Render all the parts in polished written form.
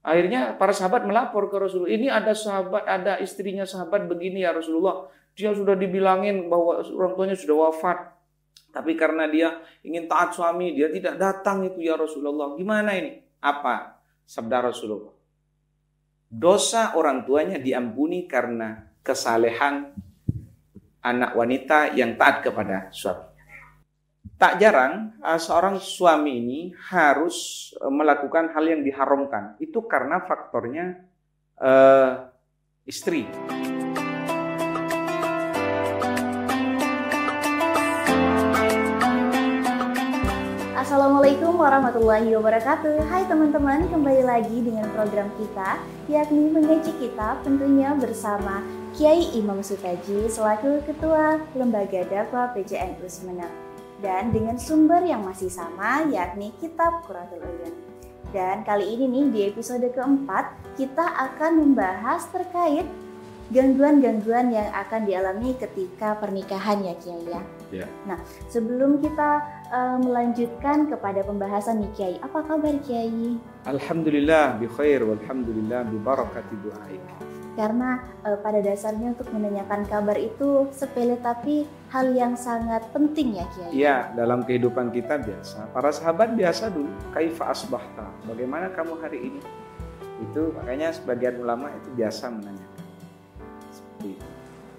Akhirnya para sahabat melapor ke Rasulullah. Ini ada sahabat, ada istrinya sahabat begini ya Rasulullah. Dia sudah dibilangin bahwa orang tuanya sudah wafat. Tapi karena dia ingin taat suami, dia tidak datang itu ya Rasulullah. Gimana ini? Apa? Sabda Rasulullah. Dosa orang tuanya diampuni karena kesalehan anak wanita yang taat kepada suami. Tak jarang seorang suami ini harus melakukan hal yang diharamkan. Itu karena faktornya istri. Assalamualaikum warahmatullahi wabarakatuh. Hai teman-teman, kembali lagi dengan program kita, yakni Mengaji Kitab, tentunya bersama Kiai Imam Sutaji selaku Ketua Lembaga Dakwah PJNU Sumeneb. Dan dengan sumber yang masih sama, yakni Kitab Qurratul Uyun. Dan kali ini nih, di episode keempat, kita akan membahas terkait gangguan-gangguan yang akan dialami ketika pernikahan ya Kiai ya. Ya. Nah, sebelum kita melanjutkan kepada pembahasan nih Kiai, apa kabar Kiai? Alhamdulillah bi khair walhamdulillah bi barakati du'aik. Karena pada dasarnya untuk menanyakan kabar itu sepele tapi hal yang sangat penting ya Kiai. Ya, dalam kehidupan kita biasa. Para sahabat biasa dulu, kaifa asbahta? Bagaimana kamu hari ini? Itu makanya sebagian ulama itu biasa menanyakan. Seperti itu.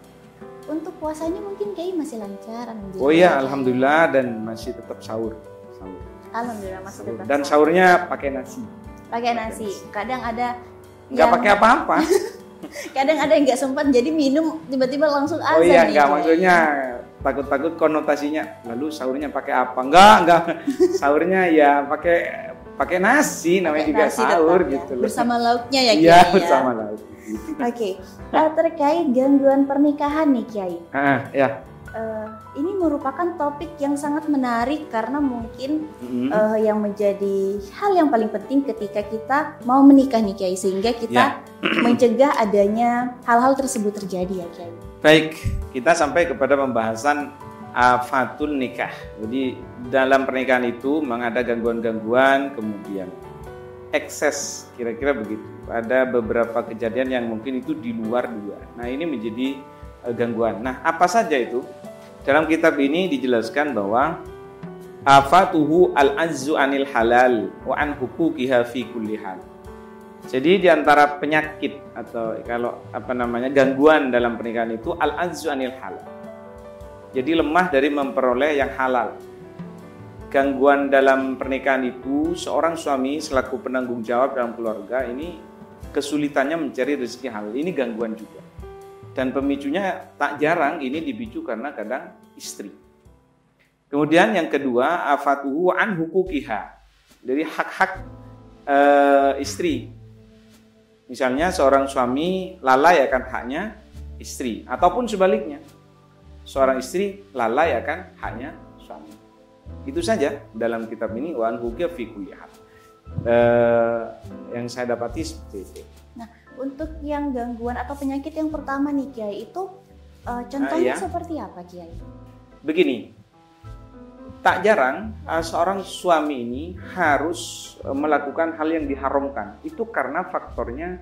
Untuk puasanya mungkin Kiai masih lancar. Oh iya, alhamdulillah dan masih tetap sahur. Alhamdulillah masih tetap. Dan sahurnya pakai nasi. Pakai nasi. Kadang ada nggak pakai apa-apa. Kadang ada yang nggak sempat jadi minum tiba-tiba langsung azan. Oh iya, nggak maksudnya takut-takut konotasinya. Lalu sahurnya pakai apa? Enggak. Sahurnya ya pakai nasi, namanya juga sahur tetap, gitu ya. Loh. Bersama lauknya ya Kiai. Iya, bersama lauk. Oke. Terkait gangguan pernikahan nih Kiai. Ya. Ini merupakan topik yang sangat menarik karena mungkin yang menjadi hal yang paling penting ketika kita mau menikah nih Kiai, sehingga kita mencegah adanya hal-hal tersebut terjadi ya Kiai. Baik, kita sampai kepada pembahasan afatul nikah. Jadi dalam pernikahan itu memang ada gangguan-gangguan, kemudian ekses, kira-kira begitu. Ada beberapa kejadian yang mungkin itu di luar dua. Nah ini menjadi gangguan. Nah apa saja itu? Dalam kitab ini dijelaskan bahwa afatuhu al-azzu anil halal wa an huquqiha fi kulli hal. Jadi di antara penyakit atau kalau gangguan dalam pernikahan itu al-azzu anil halal. Jadi lemah dari memperoleh yang halal. Gangguan dalam pernikahan itu seorang suami selaku penanggung jawab dalam keluarga ini kesulitannya mencari rezeki halal. Ini gangguan juga. Dan pemicunya tak jarang ini dipicu karena kadang istri. Kemudian yang kedua, afatuhu an huquqiha. Dari hak-hak istri. Misalnya seorang suami lalai akan haknya istri, ataupun sebaliknya. Seorang istri lalai akan haknya suami. Itu saja dalam kitab ini wa an huquqiha fi kulli hal. Yang saya dapati seperti itu. Nah, untuk yang gangguan atau penyakit yang pertama nih Kiai itu contohnya seperti apa Kiai? Begini, tak jarang seorang suami ini harus melakukan hal yang diharamkan. Itu karena faktornya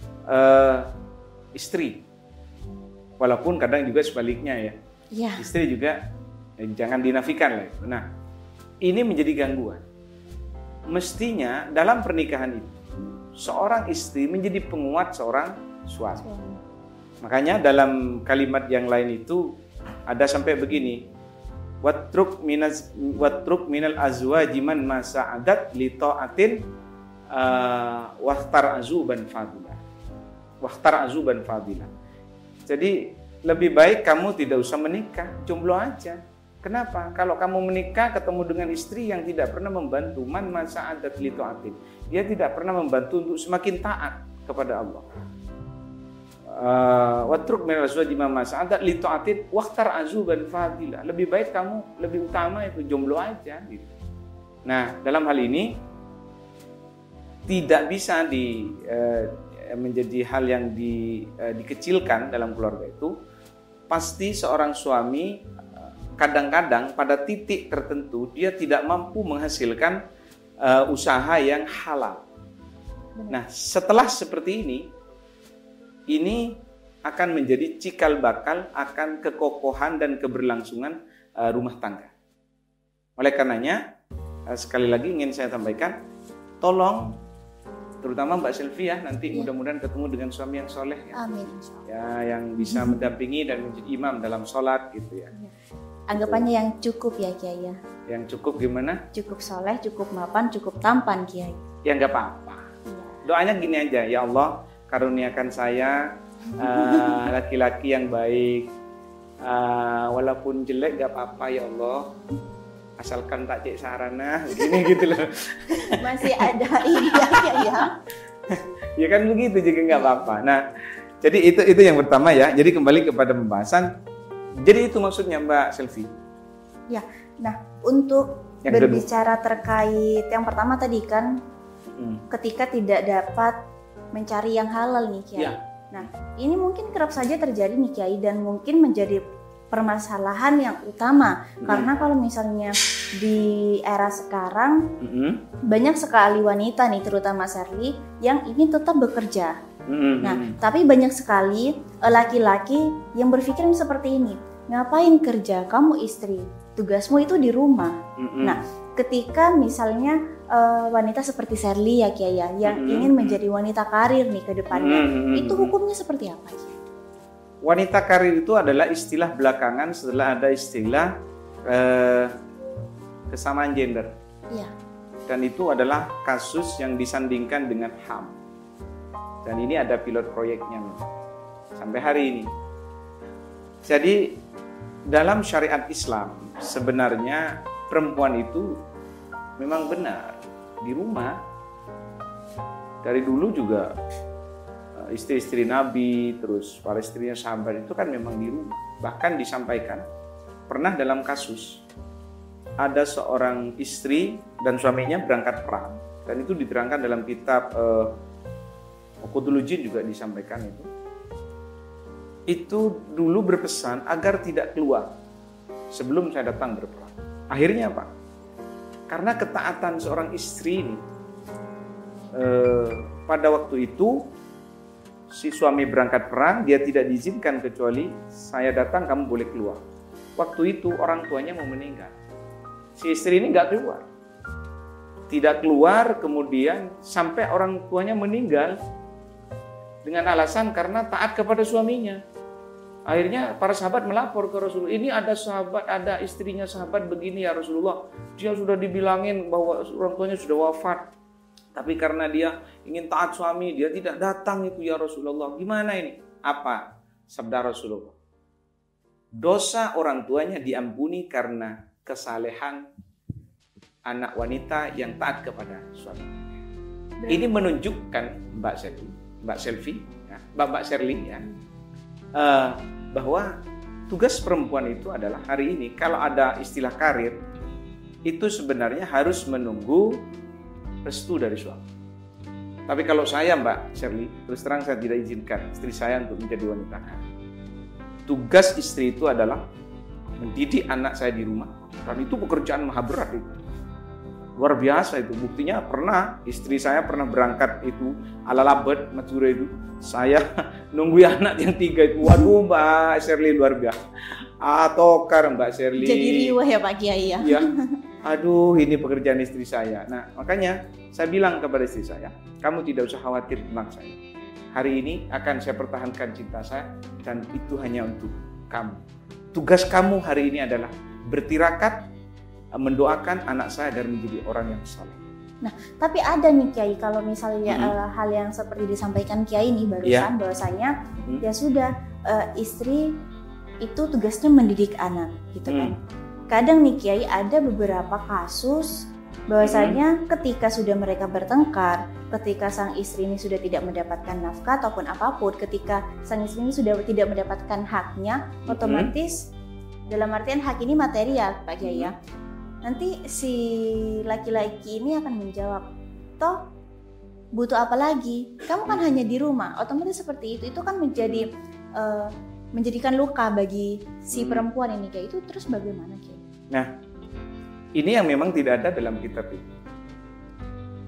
istri. Walaupun kadang juga sebaliknya ya. Istri juga jangan dinafikan lah. Nah, ini menjadi gangguan. Mestinya dalam pernikahan itu seorang istri menjadi penguat seorang suami. Makanya dalam kalimat yang lain itu ada sampai begini. Watruk minal azwaji man masa'adat li ta'atin wahtar azuban fadila. Jadi lebih baik kamu tidak usah menikah, jomblo aja. Kenapa? Kalau kamu menikah ketemu dengan istri yang tidak pernah membantu, man masa'adat li ta'atin. Dia tidak pernah membantu untuk semakin taat kepada Allah. Watruk minal azwaji ma masa'adat li ta'atin waqtar azuban fadila. Lebih baik kamu lebih utama itu jomblo aja gitu. Nah, dalam hal ini tidak bisa menjadi hal yang dikecilkan dalam keluarga itu. Pasti seorang suami kadang-kadang pada titik tertentu dia tidak mampu menghasilkan usaha yang halal. Benar. Nah, setelah seperti ini akan menjadi cikal bakal akan kekokohan dan keberlangsungan rumah tangga. Oleh karenanya, sekali lagi ingin saya sampaikan, tolong terutama Mbak Selvi ya, nanti mudah-mudahan ketemu dengan suami yang soleh ya. Amin. Ya, yang bisa mendampingi dan menjadi imam dalam sholat gitu ya. Anggapannya yang cukup ya Kiai ya. Yang cukup gimana? Cukup soleh, cukup mapan, cukup tampan Kiai. Ya nggak apa-apa. Iya. Doanya gini aja, ya Allah karuniakan saya laki-laki yang baik, walaupun jelek nggak apa-apa ya Allah, asalkan tak cek sarana, begini gitu loh. Masih ada ini ya. Ya kan begitu juga nggak apa-apa. Nah, jadi itu yang pertama ya. Jadi kembali kepada pembahasan. Jadi itu maksudnya Mbak Selvi. Ya, nah untuk Yang berbicara terkait yang pertama tadi kan, ketika tidak dapat mencari yang halal nih Kiai. Ya. Nah, ini mungkin kerap saja terjadi nih Kiai dan mungkin menjadi permasalahan yang utama karena kalau misalnya di era sekarang banyak sekali wanita nih terutama Sherly yang ingin tetap bekerja. Nah, tapi banyak sekali laki-laki yang berpikir seperti ini. Ngapain kerja? Kamu istri. Tugasmu itu di rumah. Nah, ketika misalnya wanita seperti Sherly ya Kiai ya, yang ingin menjadi wanita karir nih ke depannya, itu hukumnya seperti apa Kiai? Wanita karir itu adalah istilah belakangan setelah ada istilah kesamaan gender. Iya. Dan itu adalah kasus yang disandingkan dengan HAM. Dan ini ada pilot proyeknya sampai hari ini. Jadi dalam syariat Islam sebenarnya perempuan itu memang benar di rumah. Dari dulu juga istri-istri Nabi, terus para istrinya sahabat itu kan memang di rumah. Bahkan disampaikan pernah dalam kasus ada seorang istri dan suaminya berangkat perang, dan itu diterangkan dalam kitab Uqudul Jin juga disampaikan itu dulu berpesan agar tidak keluar sebelum saya datang berperang. Akhirnya apa? Karena ketaatan seorang istri ini pada waktu itu si suami berangkat perang, dia tidak diizinkan kecuali saya datang kamu boleh keluar. Waktu itu orang tuanya mau meninggal, si istri ini nggak keluar, tidak keluar, kemudian sampai orang tuanya meninggal dengan alasan karena taat kepada suaminya. Akhirnya para sahabat melapor ke Rasulullah, ini ada sahabat, ada istrinya sahabat begini ya Rasulullah, dia sudah dibilangin bahwa orang tuanya sudah wafat, tapi karena dia ingin taat suami, dia tidak datang itu ya Rasulullah. Gimana ini? Apa? Sabda Rasulullah, dosa orang tuanya diampuni karena kesalehan anak wanita yang taat kepada suami. Ini menunjukkan Mbak Selvi, ya, Mbak Sherly ya, bahwa tugas perempuan itu adalah hari ini kalau ada istilah karir itu sebenarnya harus menunggu restu dari suami. Tapi kalau saya Mbak Sherly, terus terang saya tidak izinkan istri saya untuk menjadi wanita karir. Tugas istri itu adalah mendidik anak saya di rumah, dan itu pekerjaan maha berat itu. Luar biasa itu. Buktinya pernah istri saya pernah berangkat itu ala labet Madura itu. Saya nunggu anak yang 3 itu. Waduh Mbak Sherly luar biasa. Tokar Mbak Sherly. Jadi riwah ya Pak Kiai ya. Ya. Aduh ini pekerjaan istri saya. Nah makanya saya bilang kepada istri saya, kamu tidak usah khawatir tentang saya. Hari ini akan saya pertahankan cinta saya dan itu hanya untuk kamu. Tugas kamu hari ini adalah bertirakat mendoakan anak saya agar menjadi orang yang saleh. Nah, tapi ada nih Kiai kalau misalnya hal yang seperti disampaikan Kiai nih barusan bahwasanya ya sudah istri itu tugasnya mendidik anak gitu kan. Kadang nih Kiai ada beberapa kasus bahwasanya ketika sudah mereka bertengkar, ketika sang istri ini sudah tidak mendapatkan nafkah ataupun apapun, ketika sang istri ini sudah tidak mendapatkan haknya, otomatis dalam artian hak ini materi ya Pak Kiai ya. Nanti si laki-laki ini akan menjawab, toh butuh apa lagi? Kamu kan hanya di rumah. Otomatis seperti itu kan menjadi menjadikan luka bagi si perempuan ini kayak itu. Terus bagaimana Kiai? Nah, ini yang memang tidak ada dalam kitab itu.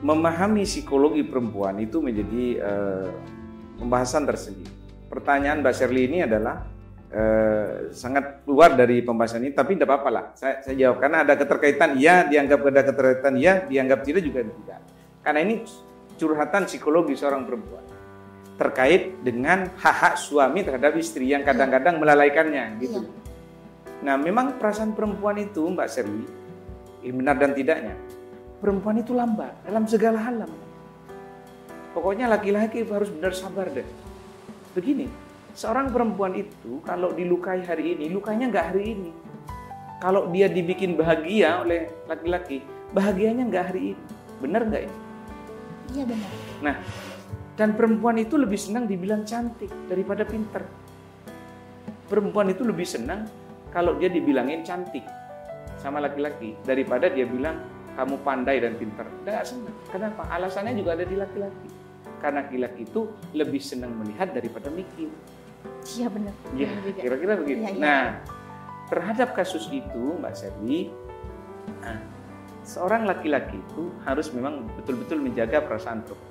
memahami psikologi perempuan itu menjadi pembahasan tersendiri. Pertanyaan Mbak Shirley ini adalah sangat keluar dari pembahasan ini, tapi tidak apa-apa lah. Saya jawab karena ada keterkaitan, ya dianggap ada keterkaitan, ya dianggap tidak juga tidak. Karena ini curhatan psikologi seorang perempuan terkait dengan hak-hak suami terhadap istri yang kadang-kadang melalaikannya gitu. Nah, memang perasaan perempuan itu, Mbak Shirley, benar dan tidaknya, perempuan itu lambat dalam segala hal. Pokoknya laki-laki harus benar sabar deh. Begini, seorang perempuan itu kalau dilukai hari ini, lukanya nggak hari ini. Kalau dia dibikin bahagia oleh laki-laki, bahagianya nggak hari ini. Benar nggak ini? Iya benar. Nah, dan perempuan itu lebih senang dibilang cantik daripada pinter. Perempuan itu lebih senang kalau dia dibilangin cantik sama laki-laki daripada dia bilang kamu pandai dan pinter. Nggak senang. Kenapa? Alasannya juga ada di laki-laki. Karena laki-laki itu lebih senang melihat daripada mikir. Iya benar. Ya, kira-kira begitu. Ya. Nah, terhadap kasus itu, Mbak Shirley, seorang laki-laki itu harus memang betul-betul menjaga perasaan perempuan.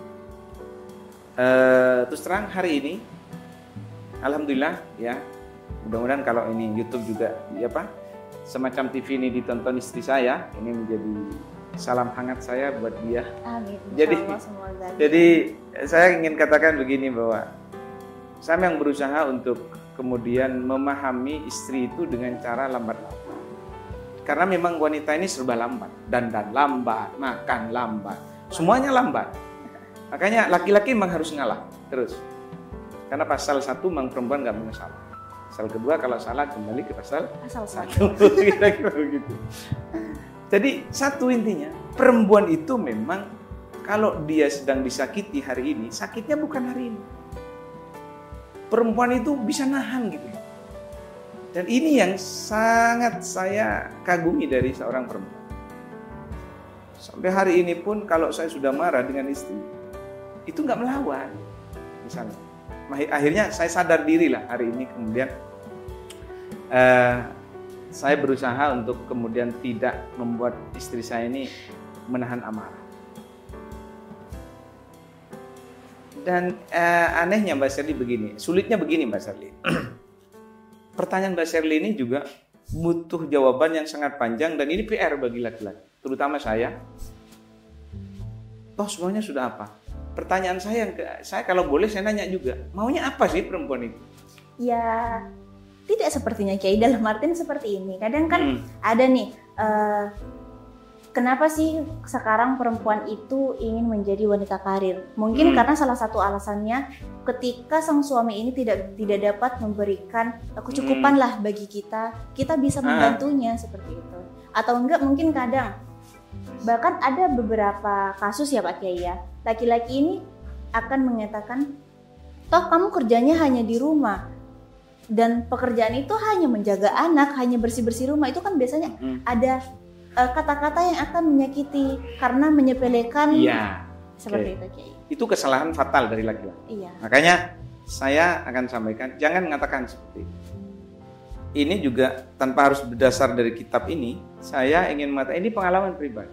Terus terang hari ini, alhamdulillah ya, mudah-mudahan kalau ini YouTube juga, semacam TV ini ditonton istri saya, ini menjadi salam hangat saya buat dia. Amin. Jadi saya ingin katakan begini bahwa saya yang berusaha untuk kemudian memahami istri itu dengan cara lambat-lambat. Karena memang wanita ini serba lambat, dandan lambat, makan lambat, semuanya lambat. Makanya laki-laki memang harus ngalah terus. Karena pasal 1 memang perempuan nggak boleh salah. Pasal kedua kalau salah kembali ke pasal 1. Kira-kira begitu. Jadi satu intinya, perempuan itu memang kalau dia sedang disakiti hari ini, sakitnya bukan hari ini. Perempuan itu bisa nahan gitu. Dan ini yang sangat saya kagumi dari seorang perempuan. Sampai hari ini pun kalau saya sudah marah dengan istri, itu nggak melawan. Misalnya, akhirnya saya sadar diri lah hari ini kemudian saya berusaha untuk kemudian tidak membuat istri saya ini menahan amarah. Dan anehnya Mbak Shirley begini, sulitnya begini Mbak Shirley. Pertanyaan Mbak Shirley ini juga butuh jawaban yang sangat panjang dan ini PR bagi laki-laki, terutama saya. Toh semuanya sudah apa? Pertanyaan saya kalau boleh saya nanya juga, maunya apa sih perempuan itu? Ya, tidak sepertinya Kiai, dalam artian seperti ini. Kadang kan ada nih, kenapa sih sekarang perempuan itu ingin menjadi wanita karir? Mungkin karena salah satu alasannya ketika sang suami ini tidak dapat memberikan kecukupan lah bagi kita bisa membantunya seperti itu. Atau enggak mungkin kadang, bahkan ada beberapa kasus ya Pak Kiai ya, laki-laki ini akan mengatakan, toh kamu kerjanya hanya di rumah dan pekerjaan itu hanya menjaga anak, hanya bersih-bersih rumah. Itu kan biasanya ada kata-kata yang akan menyakiti karena menyepelekan. Iya. Seperti itu Kiai. Itu kesalahan fatal dari laki-laki. Iya. Makanya saya akan sampaikan, jangan mengatakan seperti itu. Ini juga tanpa harus berdasar dari kitab ini, saya ingin mengatakan ini pengalaman pribadi.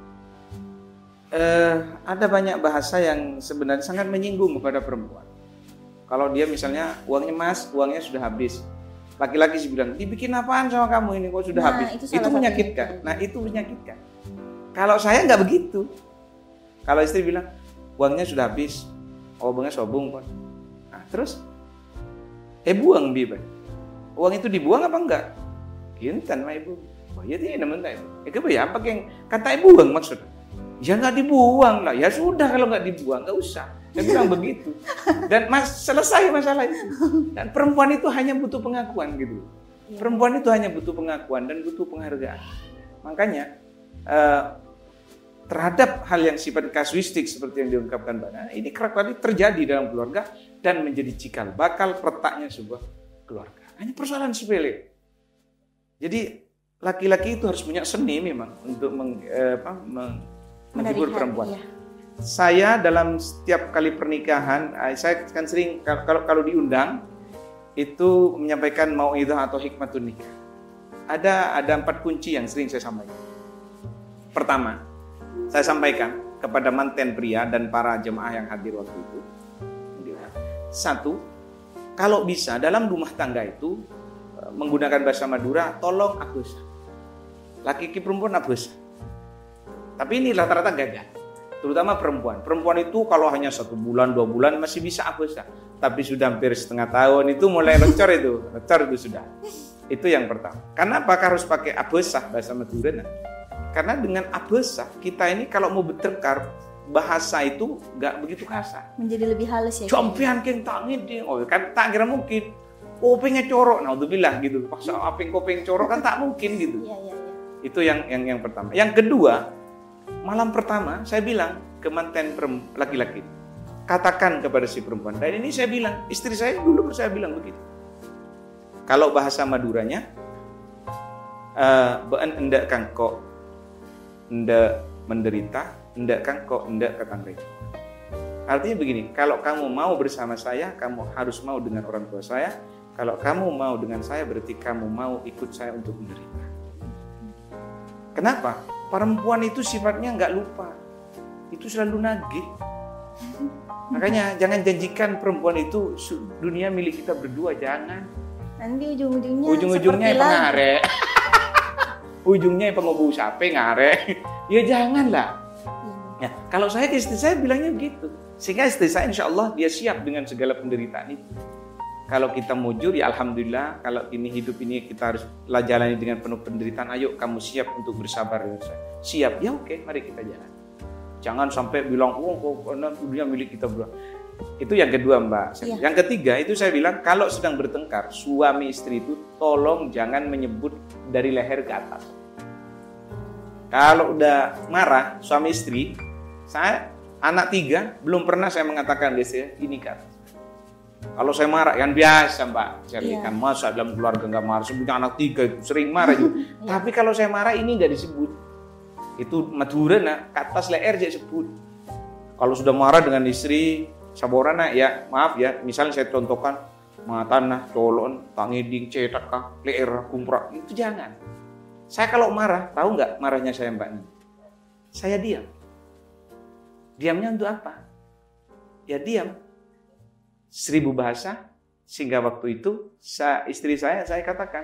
Ada banyak bahasa yang sebenarnya sangat menyinggung kepada perempuan. Kalau dia misalnya uangnya mas, uangnya sudah habis. Laki-laki sih bilang, dibikin apaan sama kamu ini kok sudah habis. Itu menyakitkan. Nah itu menyakitkan. Kalau saya nggak begitu. Kalau istri bilang, uangnya sudah habis. Oh uangnya sobung kok. Nah terus, buang dia. Uang itu dibuang apa enggak? Kintan mah ibu. Oh iya dia namanya itu. Apa yang kata buang maksudnya? Ya nggak dibuang lah. Ya sudah kalau nggak dibuang nggak usah. Saya bilang begitu. Dan selesai masalah itu. Dan perempuan itu hanya butuh pengakuan gitu. Perempuan itu hanya butuh pengakuan dan butuh penghargaan. Makanya terhadap hal yang sifat kasuistik seperti yang diungkapkan Mbak Nana, ini kerap kali terjadi dalam keluarga dan menjadi cikal bakal retaknya sebuah keluarga. Hanya persoalan sepele. Jadi laki-laki itu harus punya seni memang untuk menghibur perempuan. Iya. Saya dalam setiap kali pernikahan, saya kan sering kalau diundang itu menyampaikan mauidhah atau hikmatun nikah. Ada 4 kunci yang sering saya sampaikan. Pertama, saya sampaikan kepada manten pria dan para jemaah yang hadir waktu itu. Satu, kalau bisa dalam rumah tangga itu menggunakan bahasa Madura, tolong abus. Laki-laki perempuan abus. Tapi ini rata-rata gagal. Terutama perempuan. Perempuan itu kalau hanya 1 bulan, 2 bulan masih bisa abus. Tapi sudah hampir setengah tahun itu mulai lecor itu. Lecor itu sudah. Itu yang pertama. Kenapa harus pakai abesah bahasa Madura? Karena dengan abesah kita ini kalau mau bertengkar bahasa itu nggak begitu kasar. Menjadi lebih halus ya. Compian keng tangin ding. Oh kan tak kira mungkin. Kopengnya corok. Nah, bilang gitu. Paksa apeng kopeng corok kan tak mungkin gitu. Iya. Itu yang pertama. Yang kedua, malam pertama saya bilang ke manten laki-laki, katakan kepada si perempuan. Dan ini saya bilang, istri saya dulu saya bilang begitu. Kalau bahasa Maduranya, bean endak kangko, endak menderita, endak kangko, endak ketangre. Artinya begini, kalau kamu mau bersama saya, kamu harus mau dengan orang tua saya. Kalau kamu mau dengan saya, berarti kamu mau ikut saya untuk menderita. Kenapa? Perempuan itu sifatnya nggak lupa. Itu selalu nagih. Makanya jangan janjikan perempuan itu dunia milik kita berdua, jangan. Nanti ujung-ujungnya pengarek. Ujungnya pengobu sape ngarek. Ya janganlah. Ya, kalau saya ke istri saya bilangnya begitu. Sehingga istri saya insya Allah dia siap dengan segala penderitaan itu. Kalau kita mujur ya alhamdulillah. Kalau ini hidup ini kita harus jalani dengan penuh penderitaan. Ayo kamu siap untuk bersabar dengan saya. Siap? Ya oke, mari kita jalan. Jangan sampai bilang karena dunia milik kita berdua. Itu yang kedua Mbak. Iya. Yang ketiga itu saya bilang kalau sedang bertengkar suami istri itu tolong jangan menyebut dari leher ke atas. Kalau udah marah suami istri, saya anak 3 belum pernah saya mengatakan biasanya ini ke atas. Kalau saya marah kan biasa Mbak Sherly kan masa dalam keluarga nggak marah, sebutnya anak 3 itu sering marah juga. Tapi kalau saya marah ini nggak disebut. Itu Madura ke atas leher jadi sebut. Kalau sudah marah dengan istri saborana ya maaf ya, misalnya saya contohkan matana colon tangiding cetak leher kumprak itu jangan. Saya kalau marah tahu nggak marahnya saya Mbak Nih? Saya diam. Diamnya untuk apa? Ya diam. 1000 bahasa, sehingga waktu itu istri saya katakan,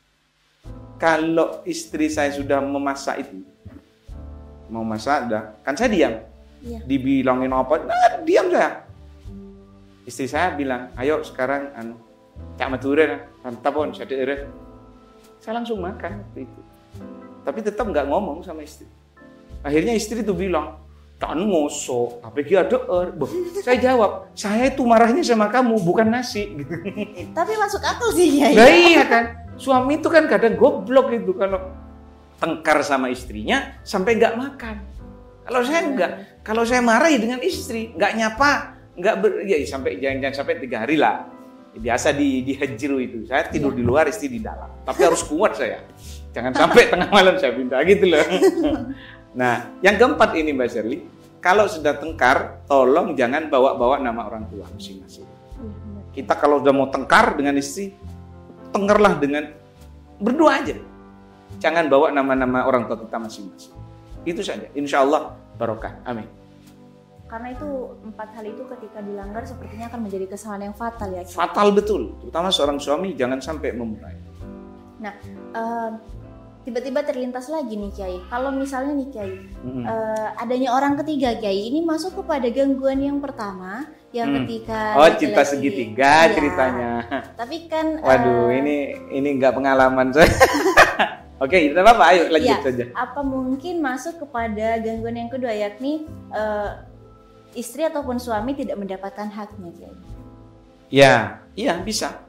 kalau istri saya sudah memasak itu, mau masak dah, kan saya diam. Iya. Dibilangin apa, nah, diam saya. Istri saya bilang, ayo sekarang cak Madura, mantapon, saya langsung makan waktu itu. Tapi tetap nggak ngomong sama istri. Akhirnya istri tuh bilang, kan ngosok, tapi dia deer. Saya jawab, saya itu marahnya sama kamu, bukan nasi. Tapi masuk akal sih ya. Nah, iya kan, suami itu kan kadang goblok itu kalau tengkar sama istrinya sampai nggak makan. Kalau saya enggak, kalau saya marah ya dengan istri, nggak nyapa, ya sampai jangan sampai 3 hari lah. Biasa di hejru itu, saya tidur di luar, istri di dalam. Tapi harus kuat saya, jangan sampai tengah malam saya pindah gitu loh. Nah, yang keempat ini Mbak Sherly, kalau sudah tengkar, tolong jangan bawa-bawa nama orang tua masing-masing. Kita kalau sudah mau tengkar dengan istri, tengkarlah dengan berdua aja. Jangan bawa nama-nama orang tua kita masing-masing. Itu saja. Insya Allah barokah. Amin. Karena itu 4 hal itu ketika dilanggar sepertinya akan menjadi kesalahan yang fatal ya. Fatal betul. Terutama seorang suami jangan sampai memulai. Nah, tiba-tiba terlintas lagi nih Kiai. Kalau misalnya nih Kiai, adanya orang ketiga Kiai, ini masuk kepada gangguan yang pertama, yang ketika cinta segitiga ceritanya. Tapi kan waduh, ini nggak pengalaman saya. Oke, tidak apa-apa, ayo lanjut saja. Apa mungkin masuk kepada gangguan yang kedua, yakni istri ataupun suami tidak mendapatkan haknya Kiai? Ya, iya bisa.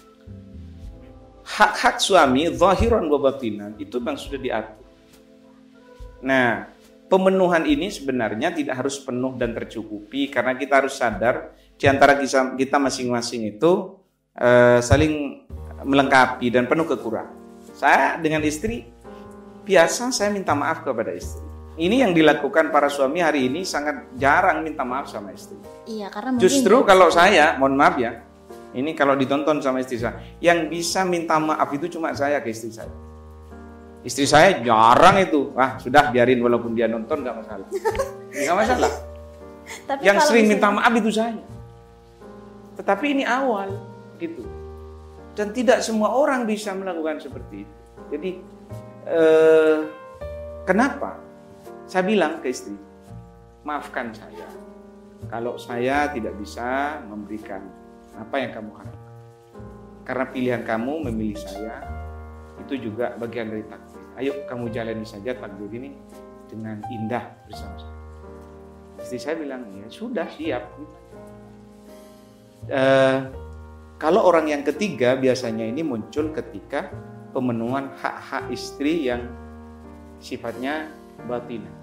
Hak-hak suami zahiran wa batinan itu memang sudah diatur. Nah, pemenuhan ini sebenarnya tidak harus penuh dan tercukupi karena kita harus sadar di antara kita masing-masing itu saling melengkapi dan penuh kekurangan. Saya dengan istri biasa saya minta maaf kepada istri. Ini yang dilakukan para suami hari ini sangat jarang minta maaf sama istri. Iya, karena mungkin justru kalau saya, mohon maaf ya, ini kalau ditonton sama istri saya, yang bisa minta maaf itu cuma saya ke istri saya. Istri saya jarang itu. Sudah biarin walaupun dia nonton nggak masalah. Nggak masalah. Tapi Yang kalau sering misalnya- minta maaf itu saya. Tetapi ini awal gitu. Dan tidak semua orang bisa melakukan seperti itu. Jadi kenapa? Saya bilang ke istri, maafkan saya kalau saya tidak bisa memberikan apa yang kamu harapkan. Karena pilihan kamu memilih saya itu juga bagian dari takdir. Ayo kamu jalani saja takdir ini dengan indah bersama saya. Istri saya bilang, ya sudah, siap. Kalau orang yang ketiga biasanya ini muncul ketika pemenuhan hak-hak istri yang sifatnya batinan.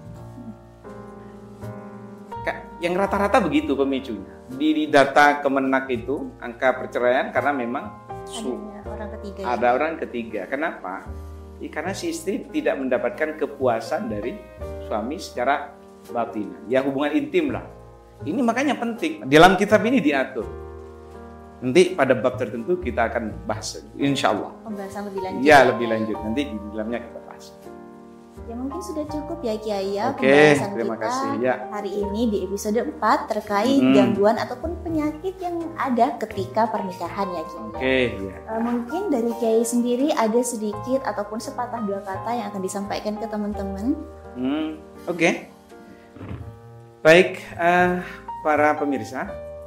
Yang rata-rata begitu pemicunya. Di data Kemenak itu angka perceraian karena memang ada orang ketiga. Kenapa? Karena si istri tidak mendapatkan kepuasan dari suami secara batinan. Ya hubungan intim lah. Ini makanya penting. Dalam kitab ini diatur. Nanti pada bab tertentu kita akan bahas, insya Allah. Pembahasan lebih lanjut. Ya, lebih lanjut. Nanti di dalamnya kita bahas. Ya mungkin sudah cukup ya Kiai ya Oke, pembahasan terima kita kasih, ya. hari ini di episode 4 terkait gangguan ataupun penyakit yang ada ketika pernikahan ya Kiai. Oke, ya. Mungkin dari Kiai sendiri ada sedikit ataupun sepatah dua kata yang akan disampaikan ke teman-teman. Oke. Baik, para pemirsa,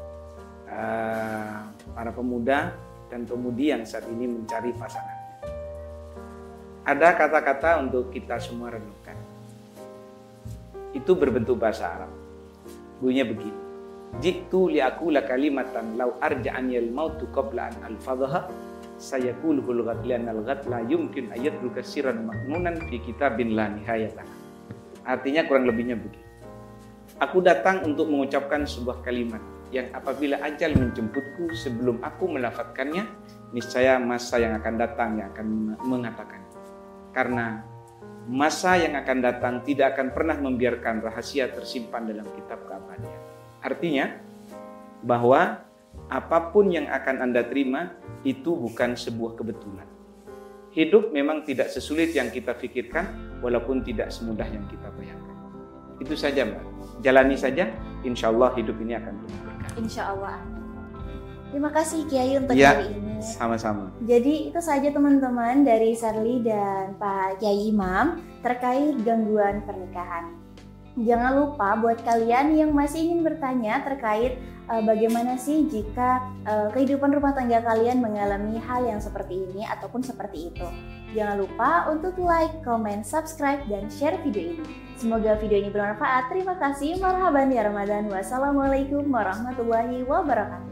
para pemuda dan pemudi yang saat ini mencari pasangan. Ada kata-kata untuk kita semua renungkan. Itu berbentuk bahasa Arab. Bunyinya begini. Jitu li'akula kalimatan law arja'aniyal mautu qabla an alfadhaha sayaquluhul ghadlan al-ghad la yumkin ayatruka sirran maknunan fi kitabin la nihayata. Artinya kurang lebihnya begini. Aku datang untuk mengucapkan sebuah kalimat yang apabila ajal menjemputku sebelum aku melafadzkannya, niscaya masa yang akan datang yang akan mengatakan. Karena masa yang akan datang tidak akan pernah membiarkan rahasia tersimpan dalam kitab keabadian. Artinya bahwa apapun yang akan Anda terima itu bukan sebuah kebetulan. Hidup memang tidak sesulit yang kita pikirkan walaupun tidak semudah yang kita bayangkan. Itu saja Mbak. Jalani saja, insya Allah hidup ini akan penuh berkah. Insya Allah. Terima kasih Kiai untuk Ya, hari ini. sama-sama. Jadi itu saja teman-teman dari Sherly dan Pak Kiai Imam terkait gangguan pernikahan. Jangan lupa buat kalian yang masih ingin bertanya terkait bagaimana sih jika kehidupan rumah tangga kalian mengalami hal yang seperti ini ataupun seperti itu. Jangan lupa untuk like, comment, subscribe, dan share video ini. Semoga video ini bermanfaat. Terima kasih. Marhaban ya Ramadan. Wassalamualaikum warahmatullahi wabarakatuh.